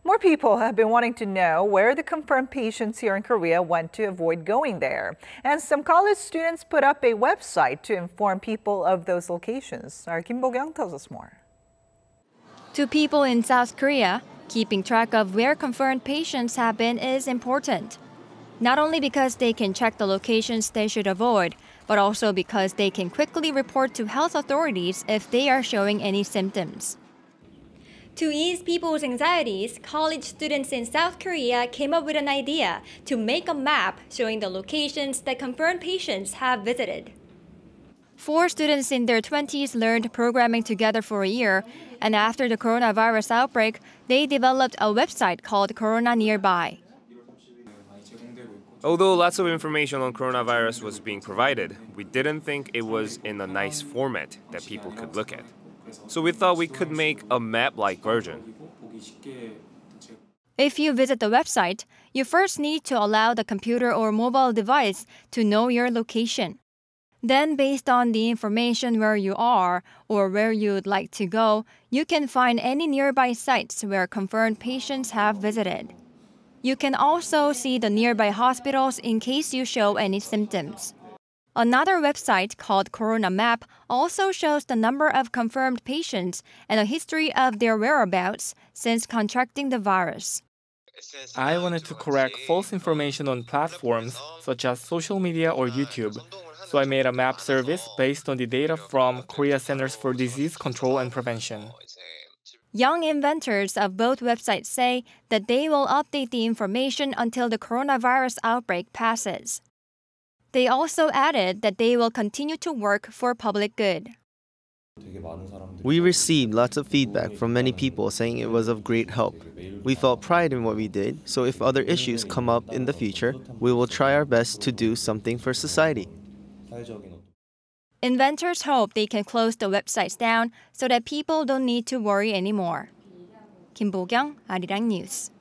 More people have been wanting to know where the confirmed patients here in Korea went to avoid going there. And some college students put up a website to inform people of those locations. Our Kim Bo-kyoung tells us more. To people in South Korea, keeping track of where confirmed patients have been is important. Not only because they can check the locations they should avoid, but also because they can quickly report to health authorities if they are showing any symptoms. To ease people's anxieties, college students in South Korea came up with an idea to make a map showing the locations that confirmed patients have visited. 4 students in their 20s learned programming together for a year, and after the coronavirus outbreak, they developed a website called Corona Nearby. Although lots of information on coronavirus was being provided, we didn't think it was in a nice format that people could look at. So we thought we could make a map-like version. If you visit the website, you first need to allow the computer or mobile device to know your location. Then, based on the information where you are or where you would like to go, you can find any nearby sites where confirmed patients have visited. You can also see the nearby hospitals in case you show any symptoms. Another website called CoronaMap also shows the number of confirmed patients and a history of their whereabouts since contracting the virus. I wanted to correct false information on platforms such as social media or YouTube, so I made a map service based on the data from Korea Centers for Disease Control and Prevention. Young inventors of both websites say that they will update the information until the coronavirus outbreak passes. They also added that they will continue to work for public good. We received lots of feedback from many people saying it was of great help. We felt pride in what we did, so if other issues come up in the future, we will try our best to do something for society. Inventors hope they can close the websites down so that people don't need to worry anymore. Kim Bo-kyoung, Arirang News.